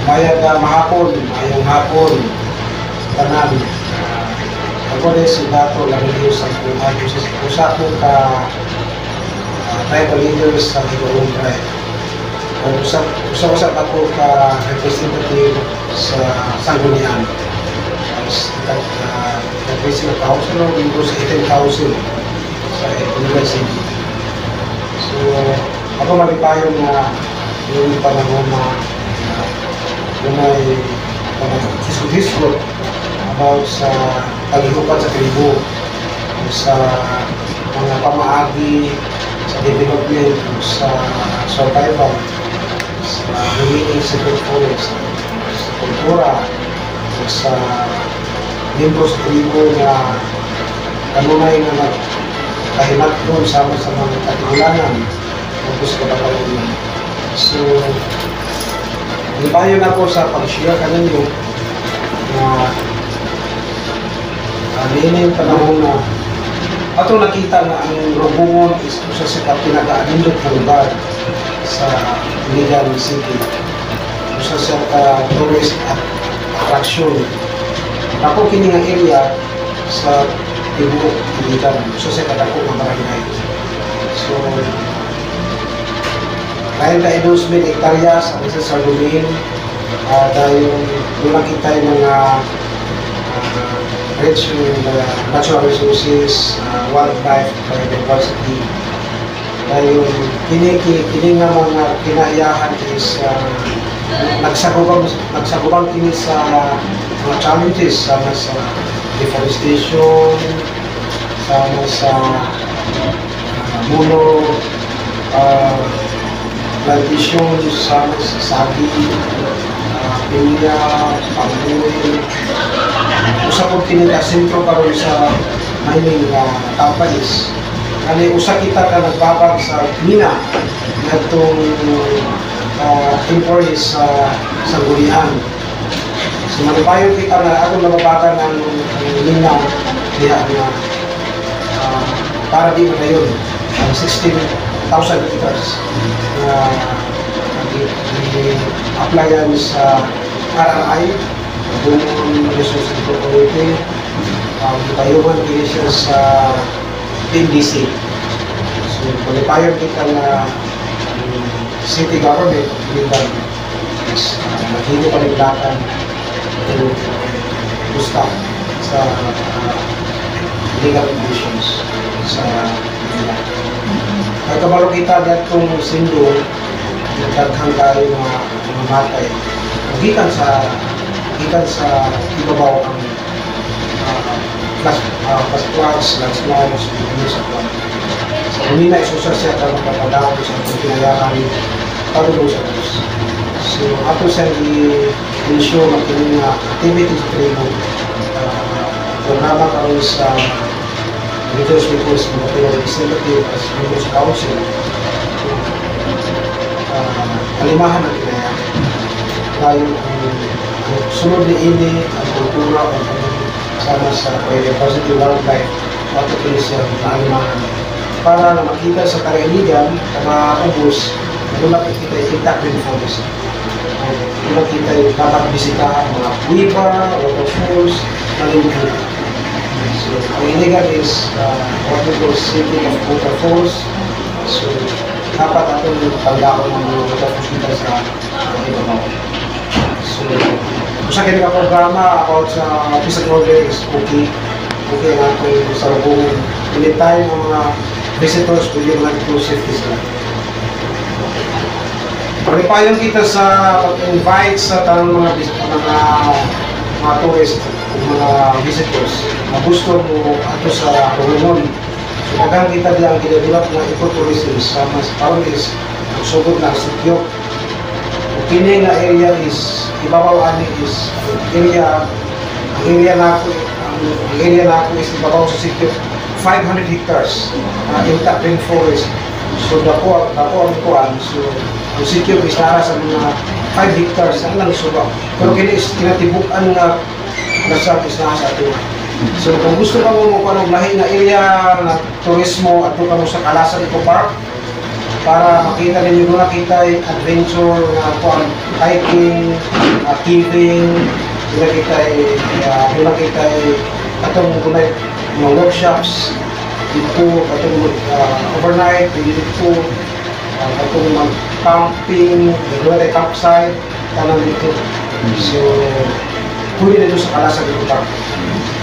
Bayad na mahapon, ayong hapon, tanan. Ako rin si Dato Lamilio sa Pumado sa usa ko ka tribal leaders sa Tigaong Tribe. Usa ako ka representative sa Sanggunian. Nag-represent ako sa linggo sa 18,000 sa University. So, ako malipayon na yung panahon na may disco about sa paghihupan sa tribo, sa mga pamaagi, sa development, sa survival, sa remaining civil forest, sa kultura, sa membro sa tribo na kanunay na nagkahinat doon sama sa mga katulanan o sa kapatalunan. So, nipayon ako sa pag-share kaninyo na nining panahon na ato nakita na ang Rubungon is usa sa pinaka-anindot na lugar sa Iligan City. Usa sa tourist attraction. Ako kini nga area sa tibuok Iligan. Usa sa kadako nga barangay. So, dahil na 2,000 hektaryas ang isa sa lumin, dahil doon nakita yung mga rich in natural resources, wildlife, biodiversity. Dahil kini nga mga kinaiyahan is nagsagubang kini sa mga challenges sama sa deforestation, sama sa muno, plantation, sama sa sabi, pinya, pangbuhay. Usa ko pinaka-sentro karon sa mining companies. Kani usa kita ka nagbabag sa mina ngadtong employees sa Sanggunian. So nagpayo kita na ako nababagan ng mina diha na para di na yun ang 16,000 liters na applyan sa RRI, Rubungon Resource Incorporated, payungan din siya sa NDC. So, palipayon kita na city government, Iligan, is naghino paniglakan to gusta sa legal conditions sa Iligan. Ay kabalo kita datong sindo nagdaghang kayo mga matay. Gikan sa ibabaw ang flash floods, landslides, sa kwan. Sa unina isusar siya ka magpapadaw sa pagkinayahan pagulong sa Diyos. So, ato siya i-ensure na kining activities sa tribo. Programa karon sa Leaders Request ng Material Representative as Leaders Council. Kalimahan ang kinaya. Dahil ang sunod ni ini, ang kultura, ang sama sa biodiversity wildlife, at ito siya kalimahan. Para na makita sa Kariligan, na maubos, wala kita ikintak din forest. Wala kita dapat bisitahan mga kuiba, waterfalls, malingkit. So, ang Iligan is what we call City of Waterfalls. So, dapat atong tandaan ng mga waterfalls kita sa ibabaw. So, sa kanya programa about sa Pisa Progress is okay. Okay nga ito sa Rubungon. Anytime ang mga visitors pwede mga ito safety sila. Pagpapayon kita sa pag-invite sa tanong mga tourist o mga visitors na gusto mo ato sa Rubungon. So, nagang kita lang ginadulap ng ecotourism sa mas parang is magsugod na Sikyok. Kini nga area is ibabaw ani is area na ako is ibabaw sa Sikyok 500 hectares intact rainforest. So dako ang kuan. So ang Sikyok is nara sa mga 5 hectares ang lang suba. Pero kini is kinatibukan nga nasa is nasa ato. So kung gusto ka mo ng lahi na area na turismo at ka mo sa Kalasan Eco Park, para makita ninyo mga kita adventure nga kuan hiking, camping, doon kita atong kunay mga workshops dito, atong overnight dito, atong mag-camping, doon ay campsite, tanan dito. So, pwede dito sa Kalasag dito park.